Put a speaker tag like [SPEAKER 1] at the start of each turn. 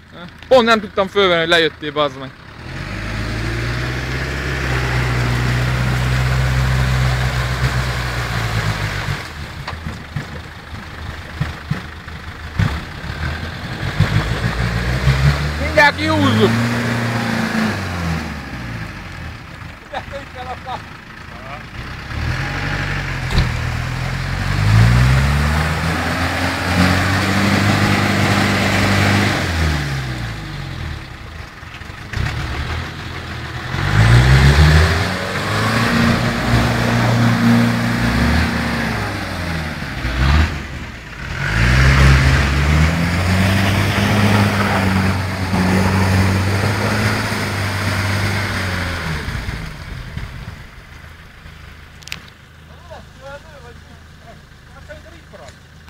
[SPEAKER 1] Pont nem tudtam fölvenni, hogy lejöttél, bazd meg. Mindjárt kihúzzuk!